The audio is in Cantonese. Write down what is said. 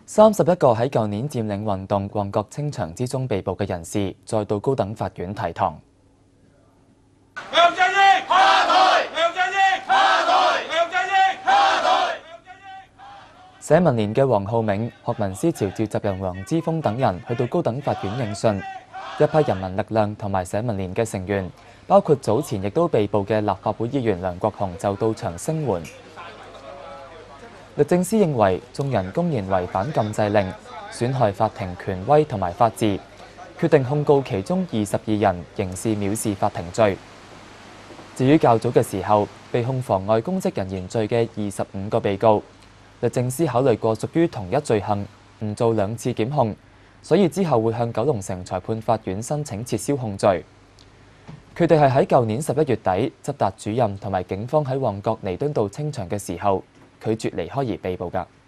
31個喺舊年佔領運動旺角清場之中被捕嘅人士，再到高等法院提堂。社民連嘅黃浩銘、學民思潮召集人黃之鋒等人去到高等法院應訊，一批人民力量同埋社民連嘅成員，包括早前亦都被捕嘅立法會議員梁國雄就到場聲援。律政司認為眾人公然違反禁制令，損害法庭權威同埋法治，決定控告其中22人刑事藐視法庭罪。至於較早嘅時候被控妨礙公職人員罪嘅25個被告，律政司考慮過屬於同一罪行，唔做2次檢控，所以之後會向九龍城裁判法院申請撤銷控罪。佢哋係喺舊年11月底，執達主任同埋警方喺旺角彌敦道清場嘅時候，拒絕離開而被捕㗎。